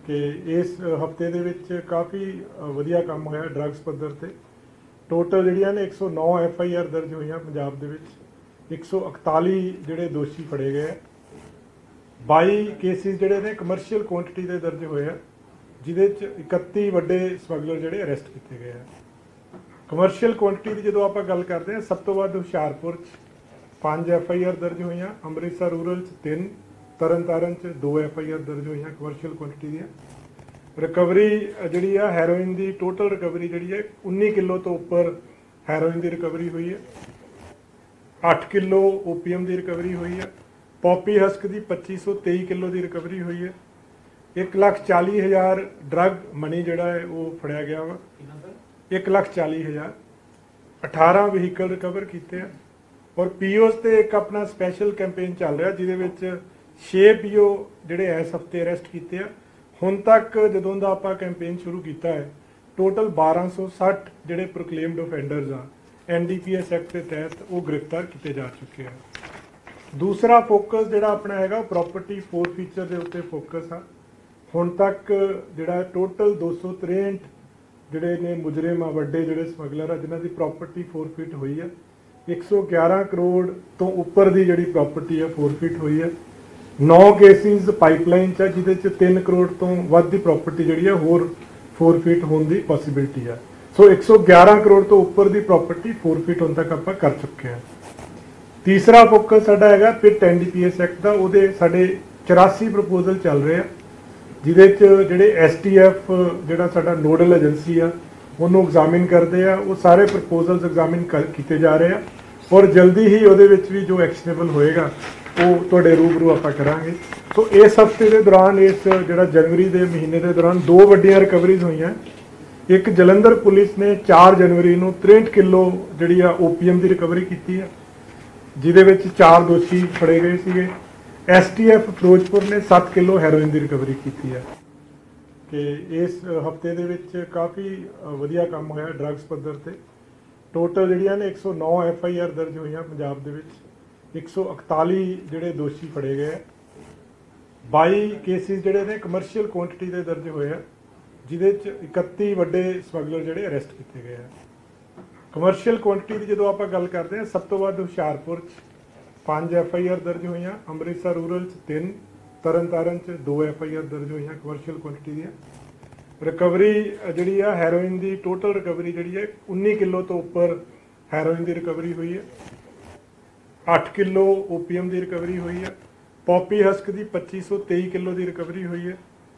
कि इस हफ्ते दे विच काफ़ी वधिया काम होया ड्रग्स पद्धर ते टोटल जिहड़ियां ने 109 FIR दर्ज होईयां पंजाब दे विच 141 जिहड़े दोषी फड़े गए 22 केसिस जिहड़े ने कमर्शियल क्वांटिटी दे दर्ज होए आ जिहदे च 31 वड्डे समगलर जिहड़े अरेस्ट किए गए हैं। कमर्शियल क्वांटिटी की जो आप गल करते हैं सब तो वध हुशियारपुर 5 FIR दर्ज होईयां, अमृतसर रूरल 3, तरनतारन 2 FIR दर्ज हुई कमर्शियल क्वांटिटी दी। रिकवरी जी हैरोइन की टोटल रिकवरी जी 19 किलो तो उपर हैरोइन की रिकवरी हुई है, 8 किलो ओपीएम की रिकवरी हुई है, पॉपी हस्क की 2523 किलो की रिकवरी हुई है, 1,40,000 ड्रग मनी जोड़ा है वो फड़िया गया वा, 1,40,000, 18 व्हीकल रिकवर किए हैं और पीओस से एक अपना स्पैशल कैंपेन चल रहा जिहदे 6 PO जिहड़े इस हफ्ते अरेस्ट किए हैं। हुण तक जदों दा आपां कैंपेन शुरू किया है टोटल 1260 जिहड़े प्रोकलेम्ड ऑफेंडर्स आ NDPS एक्ट के तहत वो गिरफ्तार किए जा चुके हैं। दूसरा फोकस जिहड़ा अपना हैगा प्रॉपर्टी फोरफीचर के उत्ते फोकस आ। हुण तक जिहड़ा टोटल 263 जिहड़े ने मुजरिम आ वड्डे जिहड़े समगलर आ जिन्हां दी प्रॉपर्टी फोरफीट हुई है, 111 करोड़ तो उपर की जिहड़ी प्रॉपर्टी है फोरफीट हुई है। 9 केसिस पाइपलाइन च जिहदे 3 करोड़ तो वध की प्रॉपर्टी जिहड़ी है होर फोरफीट होने की पॉसिबिलिटी है। सो 111 करोड़ तो उपर की प्रॉपर्टी फोरफीट होने तक आप कर चुके हैं। तीसरा फोकस साडा हैगा पिट NDPS एक्ट का, उहदे साडे 84 प्रपोजल चल रहे हैं जिहदे जिहड़े STF जिहड़ा साडा नोडल एजेंसी आ उन्होंने एग्जामिन करते हैं, वो सारे प्रपोजल्स एग्जामिन किए जा रहे हैं और जल्दी ही वो भी जो एक्शनेबल होएगा वो तुहाडे रूबरू आप करांगे। सो इस हफ्ते के दौरान इस जिहड़ा जनवरी के महीने के दौरान 2 वड्डियां रिकवरीज हुई हैं। एक जलंधर पुलिस ने 4 जनवरी को 63 किलो जिहड़ी ओपीएम की रिकवरी की है जिहदे 4 दोषी फड़े गए थे। STF फिरोजपुर ने 7 किलो हैरोइन की रिकवरी की है। कि इस हफ्ते दे विच काफ़ी वधिया काम होया ड्रग्स पद्धर ते टोटल जिहड़ियां ने 109 FIR दर्ज होईयां पंजाब दे विच 141 जिहड़े दोषी फड़े गए 22 केसिस जिहड़े ने कमर्शियल क्वांटिटी के दर्ज होए आ जिहदे च 31 वड्डे समगलर जिहड़े अरेस्ट किए गए हैं। कमर्शियल क्वांटिटी की जो आप गल करते हैं सब तो वध हुशियारपुर 5 FIR दर्ज होईयां, अमृतसर रूरल 3, तरनतारन 2 FIR दर्ज हुई कमर्शियल क्वांटिटी दी। रिकवरी जी हैरोइन की टोटल रिकवरी जी 19 किलो तो उपर हैरोइन की रिकवरी हुई है, 8 किलो ओपीएम की रिकवरी हुई है, पॉपी हस्क की 2523 किलो की रिकवरी हुई है,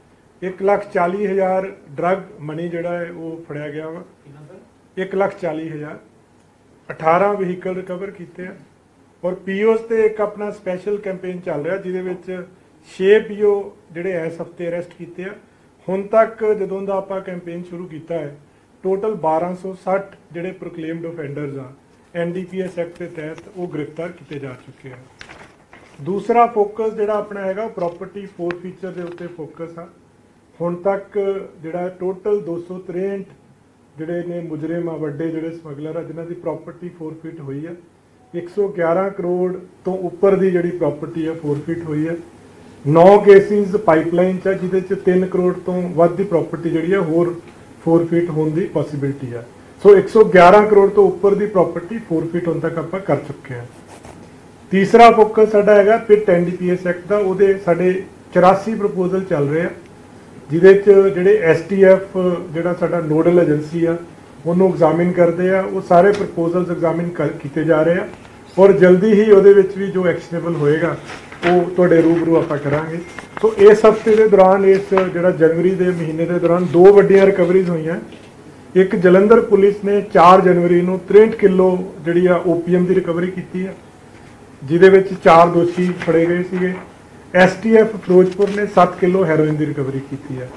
1,40,000 ड्रग मनी जोड़ा है वो फड़िया गया वा, 1,40,000, 18 व्हीकल रिकवर किए हैं और पीओस से एक अपना स्पैशल कैंपेन चल रहा जिहदे 6 PO जिहड़े इस हफ्ते अरेस्ट किए हैं। हुण तक जदों दा आपां कैंपेन शुरू किया है टोटल 1260 जिहड़े प्रोकलेम्ड ऑफेंडर्स आ NDPS एक्ट के तहत वो गिरफ्तार किए जा चुके हैं। दूसरा फोकस जिहड़ा अपना हैगा प्रॉपर्टी फोरफीचर के उत्ते फोकस आ। हुण तक जिहड़ा टोटल 263 जिहड़े ने मुजरिम आ वड्डे जिहड़े समगलर आ जिन्हां दी प्रॉपर्टी फोरफीट हुई है, 111 करोड़ तो उपर की जिहड़ी प्रॉपर्टी है फोरफीट हुई है। 9 केसिस पाइपलाइन च जिहदे 3 करोड़ तो वध की प्रॉपर्टी जिहड़ी है होर फोरफीट होने की पॉसिबिलिटी है। सो 111 करोड़ तो उपर की प्रॉपर्टी फोरफीट होने तक आप कर चुके हैं। तीसरा फोकस साडा हैगा पिट NDPS एक्ट का, उहदे साडे 84 प्रपोजल चल रहे हैं जिहदे जिहड़े STF जिहड़ा साडा नोडल एजेंसी आ उन्होंने एग्जामिन करते हैं, वो सारे प्रपोजल्स एग्जामिन किए जा रहे हैं और जल्दी ही वो भी जो एक्शनेबल होएगा वो तुहाडे रूबरू आप करांगे। सो इस हफ्ते के दौरान इस जिहड़ा जनवरी के महीने के दौरान 2 वड्डियां रिकवरीज हुई हैं। एक जलंधर पुलिस ने 4 जनवरी को 63 किलो जिहड़ी ओपीएम की रिकवरी की है जिहदे 4 दोषी फड़े गए थे। STF फिरोजपुर ने 7 किलो हैरोइन की रिकवरी की है।